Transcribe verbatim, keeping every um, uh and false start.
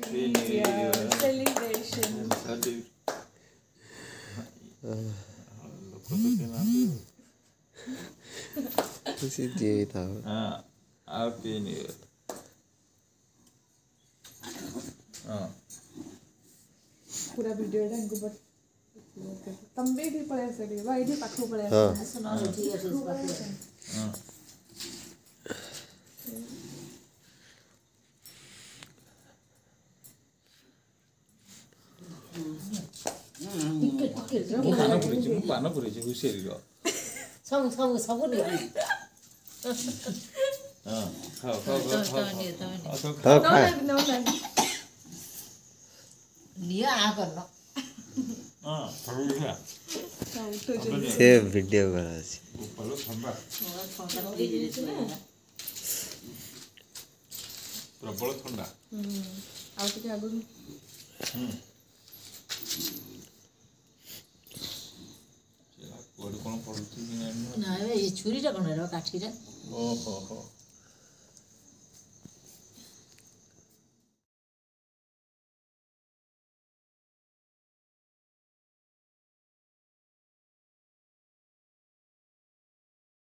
Yeah, celebration. खुशी दिए था हाँ हैप्पी न्यू ईयर हाँ पूरा वीडियो टा इनको बट तम भी भी पड़े सके भाई भी पाखो पड़े हाँ सुना जी है इस बात हाँ ମୁଁ ପାନ ପୁରେଇଛି ମୁଁ ପାନ ପୁରେଇଛି ହୁସିଆରିର ସବୁ ସବୁ ସବୁ ନେଇ ହଁ ଖାଅ ଖାଅ ଖାଅ ଖାଅ हाँ No, खाए no, no. ନିଅ ଆ କରନ ହଁ ଖାଉ ଦେଖିଆ से वीडियो करा सी ଭଲ ଥଣ୍ଡା ପ୍ରବଳ ଥଣ୍ଡା ଆଉ ଟିକେ ଆଗରୁ କୁଆଡ଼େ କ'ଣ ପଡ଼ୁଛି କି ନାହିଁ ନା ଏ ଛୁରୀଟା କ'ଣ ର କାଠିଟା ଓହୋ ହୋ